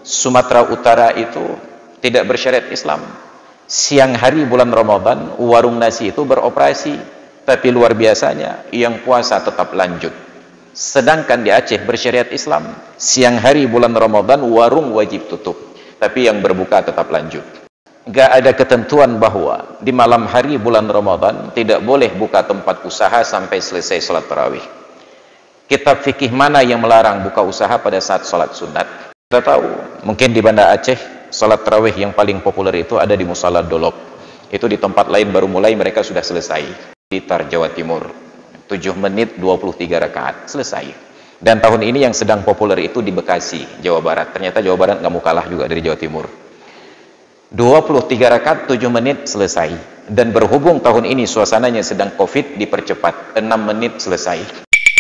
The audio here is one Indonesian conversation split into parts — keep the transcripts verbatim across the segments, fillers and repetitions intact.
Sumatera Utara itu tidak bersyariat Islam. Siang hari bulan Ramadan, warung nasi itu beroperasi, tapi luar biasanya yang puasa tetap lanjut. Sedangkan di Aceh bersyariat Islam, siang hari bulan Ramadan warung wajib tutup, tapi yang berbuka tetap lanjut. Gak ada ketentuan bahwa di malam hari bulan Ramadan tidak boleh buka tempat usaha sampai selesai sholat tarawih. Kitab fikih mana yang melarang buka usaha pada saat sholat sunat? Kita tahu, mungkin di Banda Aceh sholat tarawih yang paling populer itu ada di Musala Dolok. Itu di tempat lain baru mulai mereka sudah selesai. Di Tar, Jawa Timur, tujuh menit dua puluh tiga rakaat selesai. Dan tahun ini yang sedang populer itu di Bekasi, Jawa Barat. Ternyata Jawa Barat nggak mau kalah juga dari Jawa Timur. dua puluh tiga rakaat tujuh menit selesai. Dan berhubung tahun ini suasananya sedang Covid, dipercepat enam menit selesai.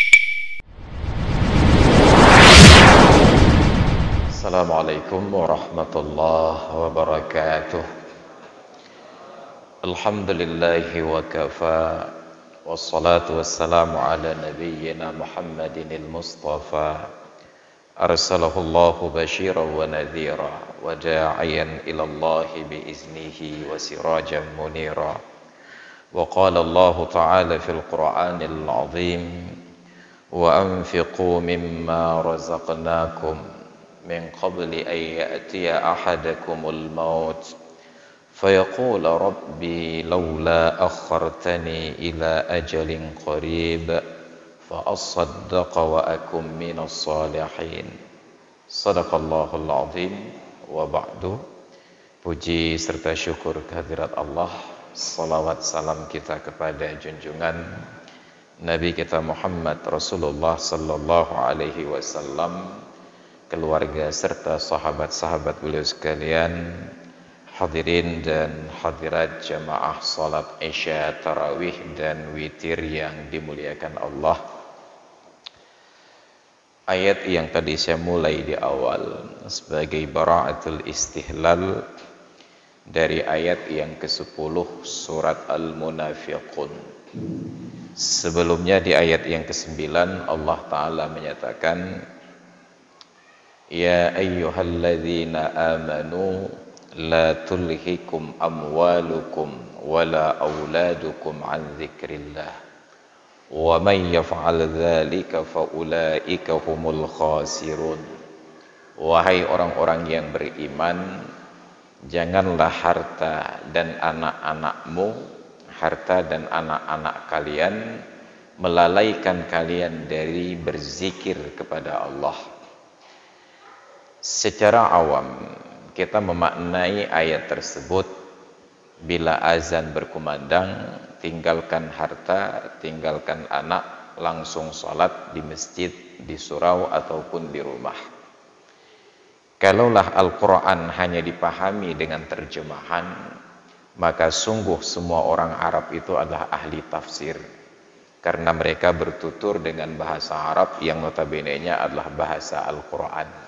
Assalamualaikum warahmatullahi wabarakatuh. Alhamdulillahi wa kafa, wassalatu wassalamu ala nabiyyina Muhammadinil Mustafa, arsalahu Allahu basyiran wa nadhira wa da'iyan ila Allahi biiznihi wa sirajan munira. Wa qala Allah ta'ala fil Qur'anil 'azim, wa anfiqu mimma razaqnakum min qabli an ya'tiya ahadakumul maut fayaqula rabbi laula akhartani ila ajalin qarib fa asaddaqa wa akum minas salihin. Sadaqallahul azim. Wa ba'du. Puji serta syukur kehadirat Allah, salawat salam kita kepada junjungan Nabi kita Muhammad Rasulullah sallallahu alaihi wasallam, keluarga serta sahabat-sahabat beliau sekalian, hadirin dan hadirat jamaah salat Isya, tarawih dan witir yang dimuliakan Allah. Ayat yang tadi saya mulai di awal sebagai bara'atul istihlal dari ayat yang kesepuluh surat Al-Munafiqun. Sebelumnya di ayat yang kesembilan Allah Ta'ala menyatakan, Ya ayyuhalladzina amanu la tulhikum amwalukum wala auladukum an dzikrillah wa man yaf'al dzalika fa ulaika humul khasirun. Wahai orang-orang yang beriman, janganlah harta dan anak-anakmu, harta dan anak-anak kalian melalaikan kalian dari berzikir kepada Allah. Secara awam kita memaknai ayat tersebut, bila azan berkumandang, tinggalkan harta, tinggalkan anak, langsung sholat di masjid, di surau ataupun di rumah. Kalaulah Al-Quran hanya dipahami dengan terjemahan, maka sungguh semua orang Arab itu adalah ahli tafsir, karena mereka bertutur dengan bahasa Arab yang notabene-nya adalah bahasa Al-Quran.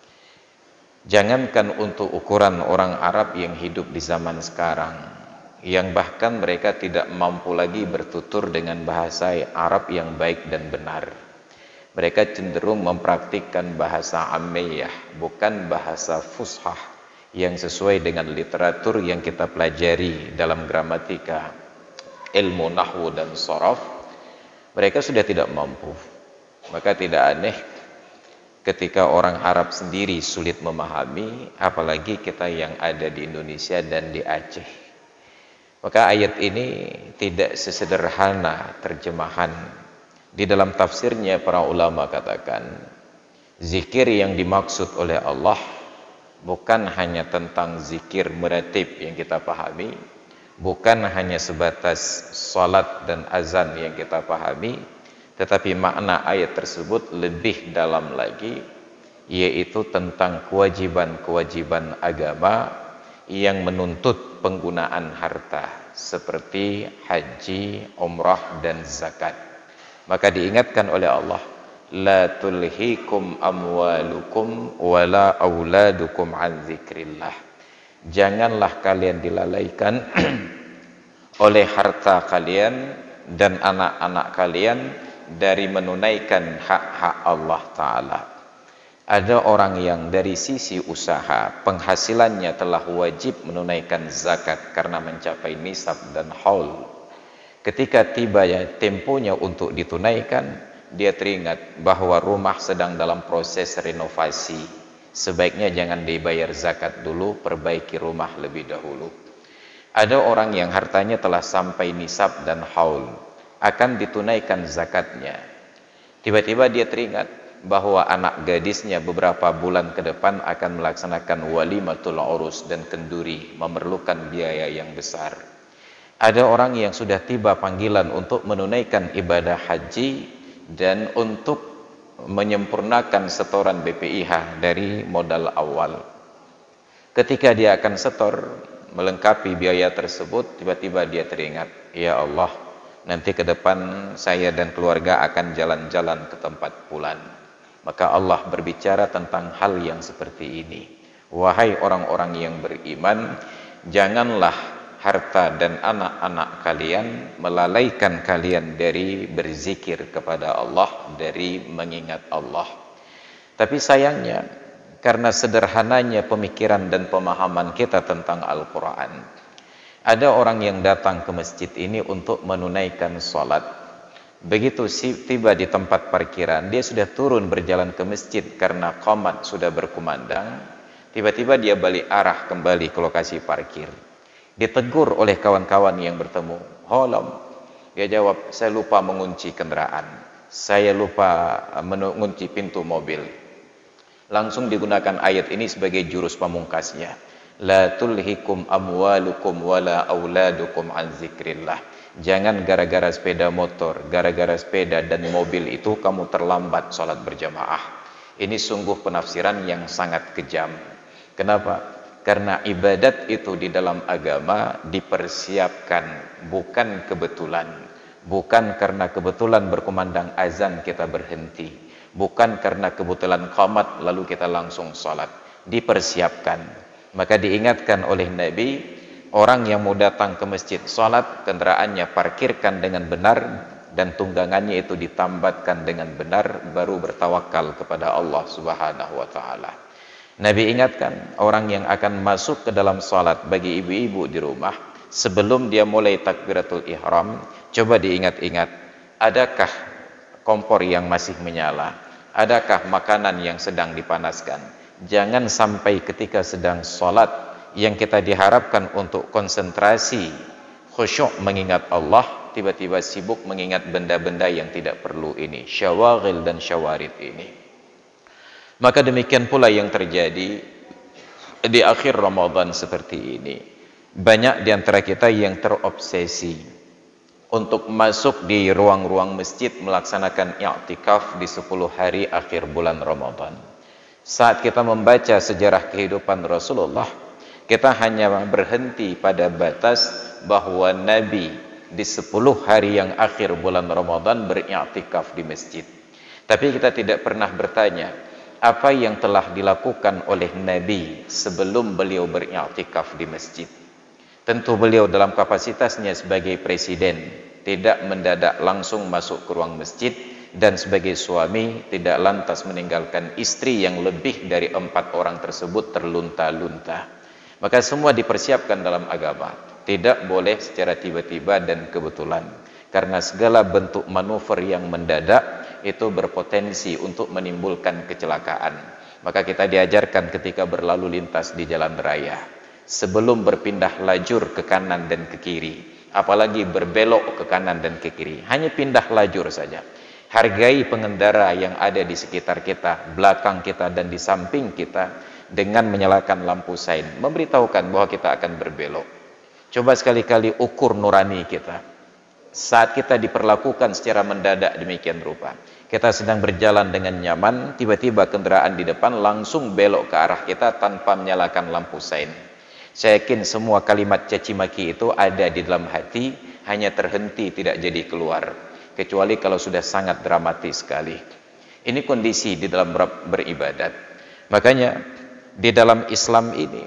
Jangankan untuk ukuran orang Arab yang hidup di zaman sekarang, yang bahkan mereka tidak mampu lagi bertutur dengan bahasa Arab yang baik dan benar. Mereka cenderung mempraktikkan bahasa Ammiyah, bukan bahasa Fushah yang sesuai dengan literatur yang kita pelajari dalam gramatika, ilmu nahwu dan sharaf. Mereka sudah tidak mampu. Maka tidak aneh ketika orang Arab sendiri sulit memahami, apalagi kita yang ada di Indonesia dan di Aceh. Maka ayat ini tidak sesederhana terjemahan. Di dalam tafsirnya para ulama katakan, zikir yang dimaksud oleh Allah bukan hanya tentang zikir meratib yang kita pahami, bukan hanya sebatas salat dan azan yang kita pahami, tetapi makna ayat tersebut lebih dalam lagi, yaitu tentang kewajiban-kewajiban agama yang menuntut penggunaan harta seperti haji, umrah dan zakat. Maka diingatkan oleh Allah, la tulhikum amwalukum wala auladukum an dzikrillah. Janganlah kalian dilalaikan oleh harta kalian dan anak-anak kalian dari menunaikan hak-hak Allah Ta'ala. Ada orang yang dari sisi usaha penghasilannya telah wajib menunaikan zakat karena mencapai nisab dan haul. Ketika tiba ya temponya untuk ditunaikan, dia teringat bahwa rumah sedang dalam proses renovasi. Sebaiknya jangan dibayar zakat dulu, perbaiki rumah lebih dahulu. Ada orang yang hartanya telah sampai nisab dan haul, akan ditunaikan zakatnya. Tiba-tiba dia teringat bahwa anak gadisnya beberapa bulan ke depan akan melaksanakan walimatul urus dan kenduri, memerlukan biaya yang besar. Ada orang yang sudah tiba panggilan untuk menunaikan ibadah haji dan untuk menyempurnakan setoran B P I H dari modal awal. Ketika dia akan setor melengkapi biaya tersebut, tiba-tiba dia teringat, ya Allah, nanti ke depan saya dan keluarga akan jalan-jalan ke tempat fulan. Maka Allah berbicara tentang hal yang seperti ini. Wahai orang-orang yang beriman, janganlah harta dan anak-anak kalian melalaikan kalian dari berzikir kepada Allah, dari mengingat Allah. Tapi sayangnya, karena sederhananya pemikiran dan pemahaman kita tentang Al-Quran, ada orang yang datang ke masjid ini untuk menunaikan sholat. Begitu tiba di tempat parkiran, dia sudah turun berjalan ke masjid karena qomat sudah berkumandang. Tiba-tiba dia balik arah kembali ke lokasi parkir. Ditegur oleh kawan-kawan yang bertemu. Holom, dia jawab, saya lupa mengunci kendaraan, saya lupa mengunci pintu mobil. Langsung digunakan ayat ini sebagai jurus pamungkasnya. La tulhikum amwalukum wala auladukum an zikrillah. Jangan gara-gara sepeda motor, gara-gara sepeda dan mobil itu kamu terlambat sholat berjamaah. Ini sungguh penafsiran yang sangat kejam. Kenapa? Karena ibadat itu di dalam agama dipersiapkan, bukan kebetulan. Bukan karena kebetulan berkumandang azan kita berhenti. Bukan karena kebetulan qamat lalu kita langsung sholat. Dipersiapkan. Maka diingatkan oleh Nabi, orang yang mau datang ke masjid sholat, kendaraannya parkirkan dengan benar dan tunggangannya itu ditambatkan dengan benar, baru bertawakal kepada Allah Subhanahu wa taala. Nabi ingatkan orang yang akan masuk ke dalam sholat bagi ibu-ibu di rumah, sebelum dia mulai takbiratul ihram, coba diingat-ingat, adakah kompor yang masih menyala? Adakah makanan yang sedang dipanaskan? Jangan sampai ketika sedang sholat yang kita diharapkan untuk konsentrasi, khusyuk mengingat Allah, tiba-tiba sibuk mengingat benda-benda yang tidak perlu ini, syawaghil dan syawarid ini. Maka demikian pula yang terjadi di akhir Ramadan seperti ini. Banyak di antara kita yang terobsesi untuk masuk di ruang-ruang masjid melaksanakan i'tikaf di sepuluh hari akhir bulan Ramadan. Saat kita membaca sejarah kehidupan Rasulullah, kita hanya berhenti pada batas bahwa Nabi di sepuluh hari yang akhir bulan Ramadan beriktikaf di masjid. Tapi kita tidak pernah bertanya, apa yang telah dilakukan oleh Nabi sebelum beliau beriktikaf di masjid. Tentu beliau dalam kapasitasnya sebagai presiden tidak mendadak langsung masuk ke ruang masjid, dan sebagai suami tidak lantas meninggalkan istri yang lebih dari empat orang tersebut terlunta-lunta. Maka semua dipersiapkan dalam agama, tidak boleh secara tiba-tiba dan kebetulan, karena segala bentuk manuver yang mendadak itu berpotensi untuk menimbulkan kecelakaan. Maka kita diajarkan ketika berlalu lintas di jalan raya, sebelum berpindah lajur ke kanan dan ke kiri, apalagi berbelok ke kanan dan ke kiri, hanya pindah lajur saja. Hargai pengendara yang ada di sekitar kita, belakang kita dan di samping kita, dengan menyalakan lampu sein, memberitahukan bahwa kita akan berbelok. Coba sekali-kali ukur nurani kita. Saat kita diperlakukan secara mendadak demikian rupa, kita sedang berjalan dengan nyaman, tiba-tiba kendaraan di depan langsung belok ke arah kita tanpa menyalakan lampu sein. Saya yakin semua kalimat caci maki itu ada di dalam hati, hanya terhenti tidak jadi keluar. Kecuali kalau sudah sangat dramatis sekali. Ini kondisi di dalam beribadat. Makanya di dalam Islam ini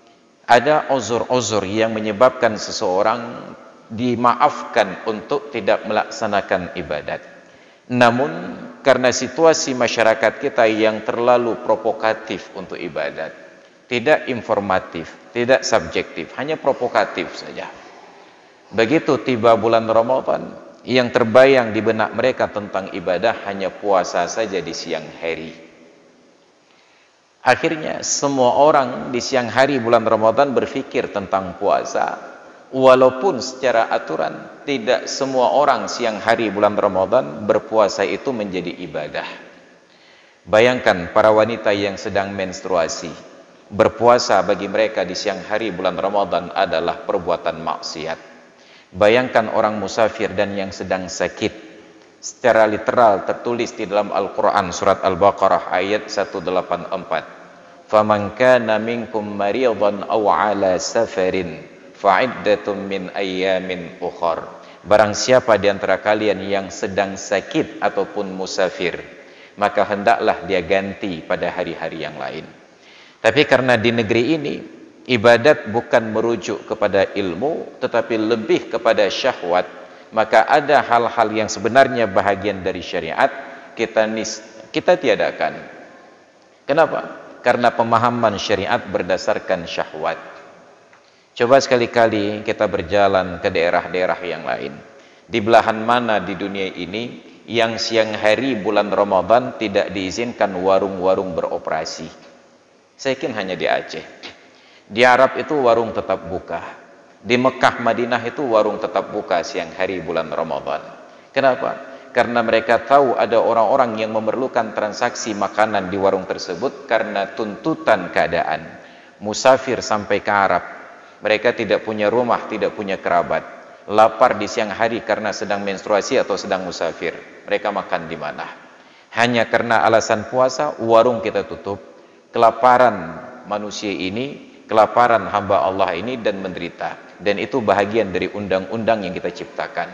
ada uzur-uzur yang menyebabkan seseorang dimaafkan untuk tidak melaksanakan ibadat. Namun karena situasi masyarakat kita yang terlalu provokatif untuk ibadat, tidak informatif, tidak subjektif, hanya provokatif saja. Begitu tiba bulan Ramadan, yang terbayang di benak mereka tentang ibadah hanya puasa saja di siang hari. Akhirnya semua orang di siang hari bulan Ramadan berpikir tentang puasa, walaupun secara aturan tidak semua orang siang hari bulan Ramadan berpuasa itu menjadi ibadah. Bayangkan para wanita yang sedang menstruasi, berpuasa bagi mereka di siang hari bulan Ramadan adalah perbuatan maksiat. Bayangkan orang musafir dan yang sedang sakit, secara literal tertulis di dalam Al-Quran surat Al-Baqarah ayat seratus delapan puluh empat, faman kana minkum maridan aw ala safarin fa'iddatun min ayyamin ukhar. Barang siapa di antara kalian yang sedang sakit ataupun musafir, maka hendaklah dia ganti pada hari-hari yang lain. Tapi karena di negeri ini ibadat bukan merujuk kepada ilmu tetapi lebih kepada syahwat, maka ada hal-hal yang sebenarnya bahagian dari syariat kita nis, kita tiadakan. Kenapa? Karena pemahaman syariat berdasarkan syahwat. Coba sekali-kali kita berjalan ke daerah-daerah yang lain. Di belahan mana di dunia ini yang siang hari bulan Ramadan tidak diizinkan warung-warung beroperasi? Saya yakin hanya di Aceh. Di Arab itu warung tetap buka. Di Mekah, Madinah itu warung tetap buka siang hari bulan Ramadan. Kenapa? Karena mereka tahu ada orang-orang yang memerlukan transaksi makanan di warung tersebut karena tuntutan keadaan. Musafir sampai ke Arab, mereka tidak punya rumah, tidak punya kerabat, lapar di siang hari karena sedang menstruasi atau sedang musafir. Mereka makan di mana? Hanya karena alasan puasa, warung kita tutup. Kelaparan manusia ini, kelaparan hamba Allah ini dan menderita. Dan itu bahagian dari undang-undang yang kita ciptakan.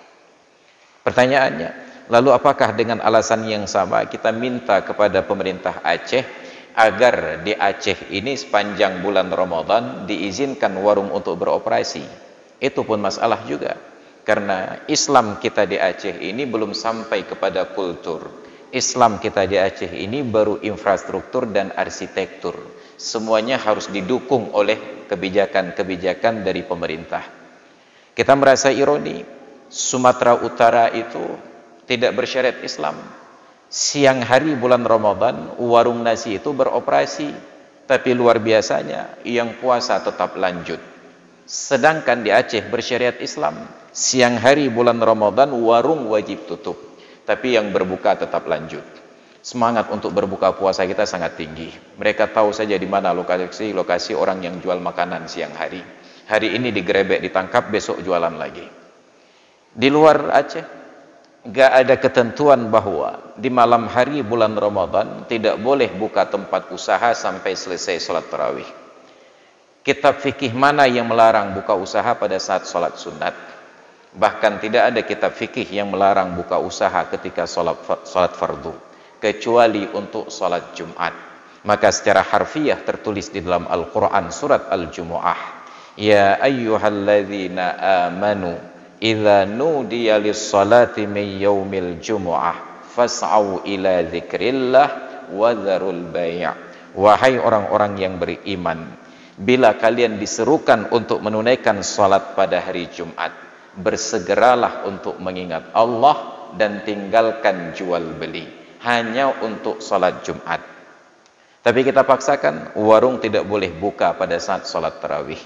Pertanyaannya, lalu apakah dengan alasan yang sama kita minta kepada pemerintah Aceh agar di Aceh ini sepanjang bulan Ramadan diizinkan warung untuk beroperasi? Itu pun masalah juga. Karena Islam kita di Aceh ini belum sampai kepada kultur. Islam kita di Aceh ini baru infrastruktur dan arsitektur. Semuanya harus didukung oleh kebijakan-kebijakan dari pemerintah. Kita merasa ironi, Sumatera Utara itu tidak bersyariat Islam. Siang hari bulan Ramadan, warung nasi itu beroperasi, tapi luar biasanya yang puasa tetap lanjut. Sedangkan di Aceh bersyariat Islam, siang hari bulan Ramadan warung wajib tutup, tapi yang berbuka tetap lanjut. Semangat untuk berbuka puasa kita sangat tinggi. Mereka tahu saja di mana lokasi-lokasi orang yang jual makanan siang hari. Hari ini digerebek, ditangkap, besok jualan lagi. Di luar Aceh, gak ada ketentuan bahwa di malam hari bulan Ramadan tidak boleh buka tempat usaha sampai selesai sholat tarawih. Kitab fikih mana yang melarang buka usaha pada saat sholat sunat? Bahkan tidak ada kitab fikih yang melarang buka usaha ketika sholat, sholat fardu, kecuali untuk sholat Jumat. Maka secara harfiah tertulis di dalam Al-Quran surat Al-Jumu'ah, ya ayyuhalladzina amanu idza nudiya lis-salati min yaumil jumu'ah fas'au ila dzikrillah wa dzarul bai'. Wahai orang-orang yang beriman, bila kalian diserukan untuk menunaikan salat pada hari Jumat, bersegeralah untuk mengingat Allah dan tinggalkan jual beli hanya untuk salat Jumat. Tapi kita paksakan warung tidak boleh buka pada saat salat tarawih.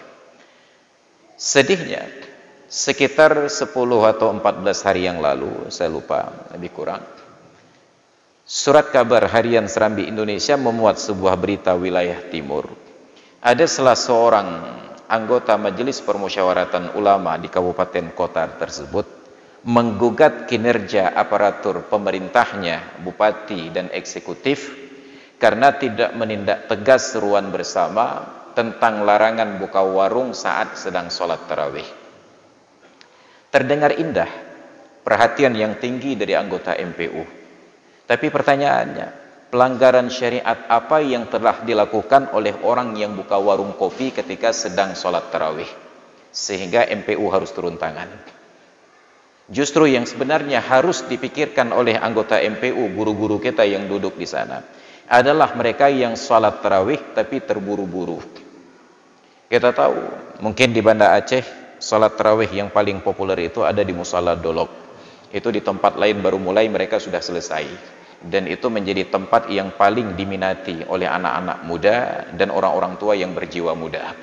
Sedihnya, sekitar sepuluh atau empat belas hari yang lalu, saya lupa, lebih kurang, Surat Kabar Harian Serambi Indonesia memuat sebuah berita wilayah timur. Ada salah seorang anggota Majelis Permusyawaratan Ulama di kabupaten kota tersebut menggugat kinerja aparatur pemerintahnya, bupati dan eksekutif, karena tidak menindak tegas seruan bersama tentang larangan buka warung saat sedang sholat tarawih. Terdengar indah, perhatian yang tinggi dari anggota M P U. Tapi pertanyaannya, pelanggaran syariat apa yang telah dilakukan oleh orang yang buka warung kopi ketika sedang sholat tarawih sehingga M P U harus turun tangan? Justru yang sebenarnya harus dipikirkan oleh anggota M P U, guru-guru kita yang duduk di sana, adalah mereka yang sholat tarawih tapi terburu-buru. Kita tahu, mungkin di Banda Aceh, sholat tarawih yang paling populer itu ada di Musala Dolok. Itu di tempat lain baru mulai, mereka sudah selesai. Dan itu menjadi tempat yang paling diminati oleh anak-anak muda dan orang-orang tua yang berjiwa muda.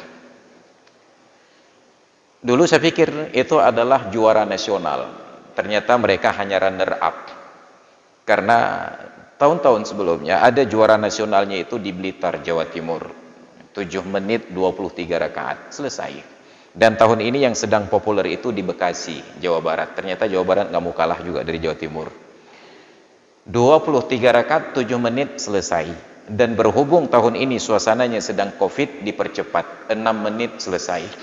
Dulu saya pikir itu adalah juara nasional. Ternyata mereka hanya runner up. Karena tahun-tahun sebelumnya ada juara nasionalnya itu di Blitar, Jawa Timur. tujuh menit dua puluh tiga rakaat, selesai. Dan tahun ini yang sedang populer itu di Bekasi, Jawa Barat. Ternyata Jawa Barat nggak mau kalah juga dari Jawa Timur. dua puluh tiga rakaat, tujuh menit, selesai. Dan berhubung tahun ini suasananya sedang Covid, dipercepat, enam menit selesai.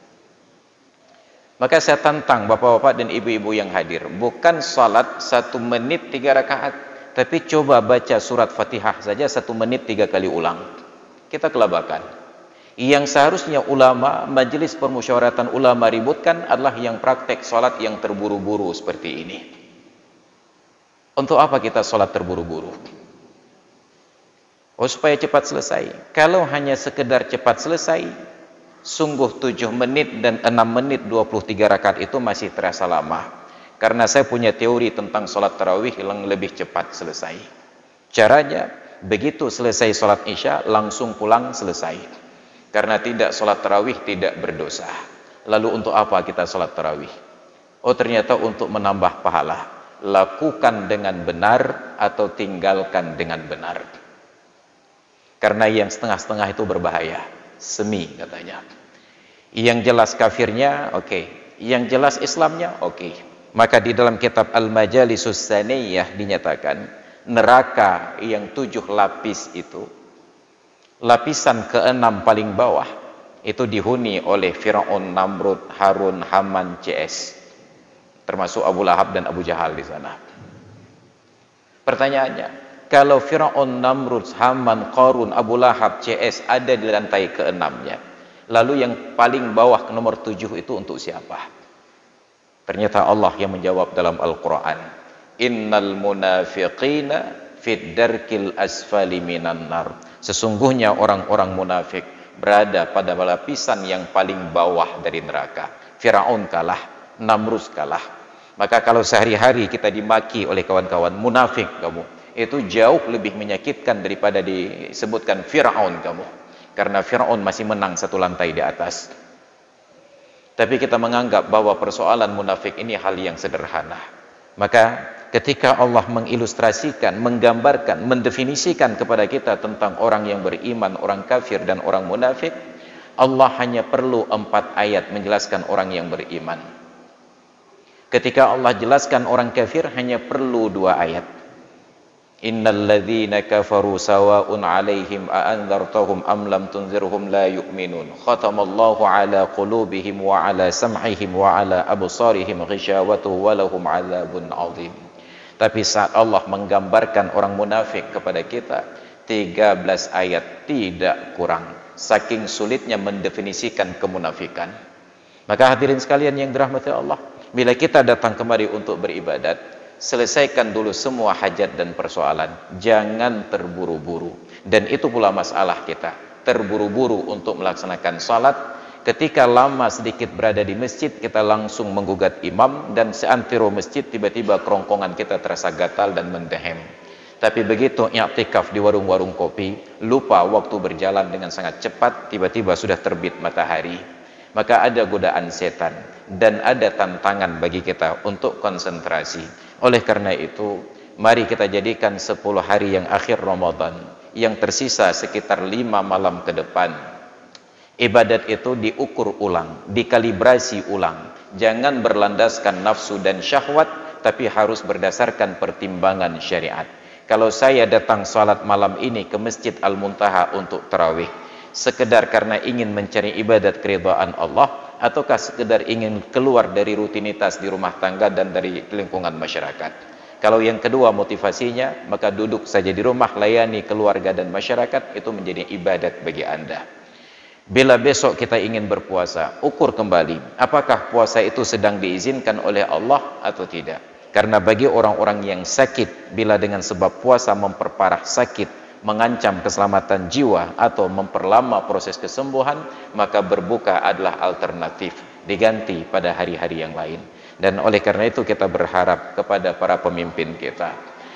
Maka saya tantang bapak-bapak dan ibu-ibu yang hadir, bukan salat satu menit tiga rakaat, tapi coba baca surat Fatihah saja satu menit tiga kali ulang. Kita kelabakan. Yang seharusnya ulama, majelis permusyawaratan ulama ributkan adalah yang praktek salat yang terburu-buru seperti ini. Untuk apa kita salat terburu-buru? Oh, supaya cepat selesai. Kalau hanya sekedar cepat selesai, sungguh tujuh menit dan enam menit dua puluh tiga rakaat itu masih terasa lama. Karena saya punya teori tentang sholat tarawih yang lebih cepat selesai. Caranya, begitu selesai sholat isya, langsung pulang selesai. Karena tidak sholat tarawih tidak berdosa. Lalu untuk apa kita sholat tarawih? Oh, ternyata untuk menambah pahala. Lakukan dengan benar atau tinggalkan dengan benar. Karena yang setengah-setengah itu berbahaya. Semi katanya. Yang jelas kafirnya, oke. Okay. Yang jelas Islamnya, oke. Okay. Maka di dalam kitab Al-Majalisus Saniyah dinyatakan, neraka yang tujuh lapis itu, lapisan keenam paling bawah, itu dihuni oleh Fir'aun, Namrud, Harun, Haman, C S. Termasuk Abu Lahab dan Abu Jahal di sana. Pertanyaannya, kalau Fir'aun, Namrud, Haman, Qarun, Abu Lahab, C S ada di lantai keenamnya, lalu yang paling bawah ke nomor tujuh itu untuk siapa? Ternyata Allah yang menjawab dalam Al-Quran, innal munafiqina fid darkil asfali minan nar. Sesungguhnya orang-orang munafik berada pada lapisan yang paling bawah dari neraka. Fir'aun kalah, Namrud kalah. Maka kalau sehari-hari kita dimaki oleh kawan-kawan, munafik kamu, itu jauh lebih menyakitkan daripada disebutkan Fir'aun kamu. Karena Fir'aun masih menang satu lantai di atas. Tapi kita menganggap bahwa persoalan munafik ini hal yang sederhana. Maka ketika Allah mengilustrasikan, menggambarkan, mendefinisikan kepada kita tentang orang yang beriman, orang kafir dan orang munafik, Allah hanya perlu empat ayat menjelaskan orang yang beriman. Ketika Allah jelaskan orang kafir hanya perlu dua ayat. Innal ladzina kafaru sawa'un 'alaihim a anzartahum am lam tunzirhum la yu'minun. Khatamallahu 'ala qulubihim wa 'ala sam'ihim wa 'ala absarihim ghishawatu wa lahum 'adzabun 'adzim. Tapi saat Allah menggambarkan orang munafik kepada kita, tiga belas ayat tidak kurang. Saking sulitnya mendefinisikan kemunafikan. Maka hadirin sekalian yang dirahmati Allah, bila kita datang kemari untuk beribadat, selesaikan dulu semua hajat dan persoalan. Jangan terburu-buru. Dan itu pula masalah kita. Terburu-buru untuk melaksanakan salat. Ketika lama sedikit berada di masjid, kita langsung menggugat imam. Dan seantero masjid, tiba-tiba kerongkongan kita terasa gatal dan mendehem. Tapi begitu i'tikaf di warung-warung kopi, lupa waktu berjalan dengan sangat cepat, tiba-tiba sudah terbit matahari. Maka ada godaan setan dan ada tantangan bagi kita untuk konsentrasi. Oleh karena itu, mari kita jadikan sepuluh hari yang akhir Ramadan, yang tersisa sekitar lima malam ke depan, ibadat itu diukur ulang, dikalibrasi ulang. Jangan berlandaskan nafsu dan syahwat, tapi harus berdasarkan pertimbangan syariat. Kalau saya datang salat malam ini ke Masjid Al-Muntaha untuk tarawih, sekedar karena ingin mencari ibadat keridhaan Allah, ataukah sekedar ingin keluar dari rutinitas di rumah tangga dan dari lingkungan masyarakat? Kalau yang kedua motivasinya, maka duduk saja di rumah, layani keluarga dan masyarakat, itu menjadi ibadat bagi Anda. Bila besok kita ingin berpuasa, ukur kembali apakah puasa itu sedang diizinkan oleh Allah atau tidak. Karena bagi orang-orang yang sakit, bila dengan sebab puasa memperparah sakit, mengancam keselamatan jiwa atau memperlama proses kesembuhan, maka berbuka adalah alternatif, diganti pada hari-hari yang lain. Dan oleh karena itu kita berharap kepada para pemimpin kita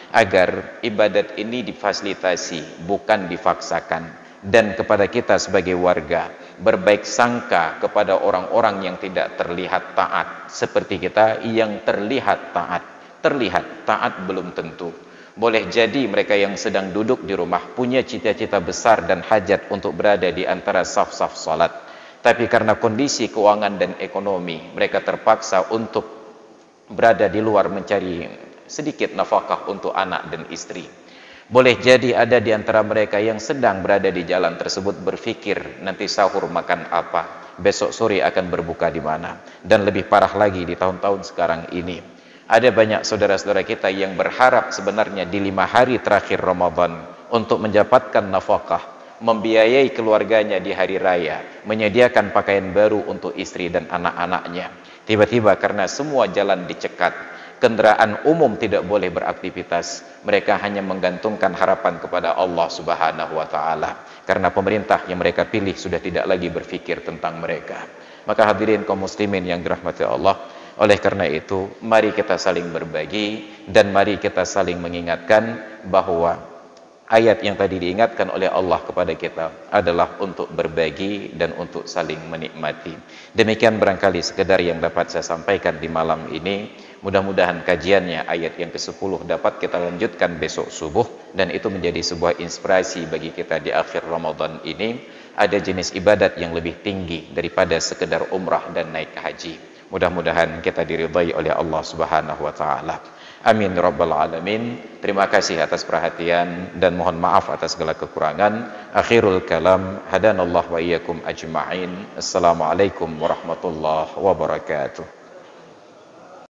agar ibadat ini difasilitasi, bukan dipaksakan. Dan kepada kita sebagai warga, berbaik sangka kepada orang-orang yang tidak terlihat taat seperti kita yang terlihat taat. Terlihat taat belum tentu. Boleh jadi mereka yang sedang duduk di rumah punya cita-cita besar dan hajat untuk berada di antara saf-saf salat, tapi karena kondisi keuangan dan ekonomi mereka terpaksa untuk berada di luar mencari sedikit nafkah untuk anak dan istri. Boleh jadi ada di antara mereka yang sedang berada di jalan tersebut berpikir nanti sahur makan apa, besok sore akan berbuka di mana. Dan lebih parah lagi di tahun-tahun sekarang ini, ada banyak saudara-saudara kita yang berharap sebenarnya di lima hari terakhir Ramadan untuk mendapatkan nafkah, membiayai keluarganya di hari raya, menyediakan pakaian baru untuk istri dan anak-anaknya. Tiba-tiba karena semua jalan dicekat, kendaraan umum tidak boleh beraktivitas, mereka hanya menggantungkan harapan kepada Allah Subhanahu wa taala, karena pemerintah yang mereka pilih sudah tidak lagi berpikir tentang mereka. Maka hadirin kaum muslimin yang dirahmati Allah, oleh karena itu mari kita saling berbagi dan mari kita saling mengingatkan bahwa ayat yang tadi diingatkan oleh Allah kepada kita adalah untuk berbagi dan untuk saling menikmati. Demikian barangkali sekedar yang dapat saya sampaikan di malam ini. Mudah-mudahan kajiannya ayat yang kesepuluh dapat kita lanjutkan besok subuh, dan itu menjadi sebuah inspirasi bagi kita di akhir Ramadan ini. Ada jenis ibadat yang lebih tinggi daripada sekedar umrah dan naik haji. Mudah-mudahan kita diridhai oleh Allah Subhanahu wa taala. Amin rabbal alamin. Terima kasih atas perhatian dan mohon maaf atas segala kekurangan. Akhirul kalam, hadanallahu wa iyyakum ajma'in. Assalamualaikum warahmatullahi wabarakatuh.